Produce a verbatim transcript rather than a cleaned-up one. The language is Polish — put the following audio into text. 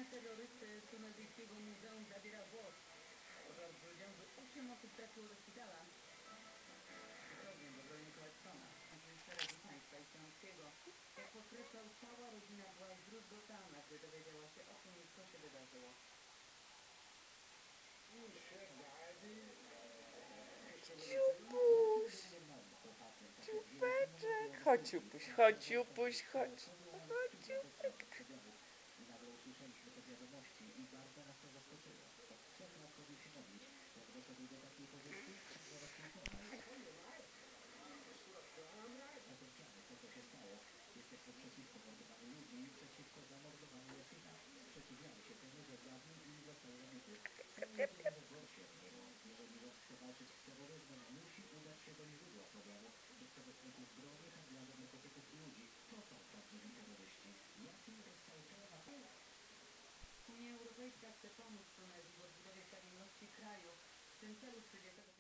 terrorysty z tunezyjskiego muzeum zabiera głos. Pożar w Grudziądzu, osiem osób trafiło do szpitala. Ogień do broni Clarksona, z szeregu państwa islamskiego. Jak podkreślał, cała rodzina była zdruzgotana, gdy dowiedziała się o tym, co się wydarzyło. Ciupuś, ciupeczek, chodź ciupuś, chodź ciupuś, chodź, chodź ciupek. Nagle usłyszeliśmy te wiadomości i bardzo nas to zaskoczyło. Od trzech lat chodził się modlić. Jak doszedł do takiej pozycji, zaraz Zatępiamy to, co się stało. Jesteśmy przeciwko mordowaniu ludzi i przeciwko zamordowaniu Jasina. Sprzeciwiamy się temu, że zgadnij i został zabity. Są w głosie, jeżeli rząd chce walczyć z terroryzmem, musi udać się do źródła problemu. Bezprzedmiotowych broni, handlarzy narkotyków i ludzi. To są prawdziwi terroryści. Jasin dostał to na Unia Europejska chce pomóc Tunezji w odbudowie stabilności kraju. W tym celu trzydziestego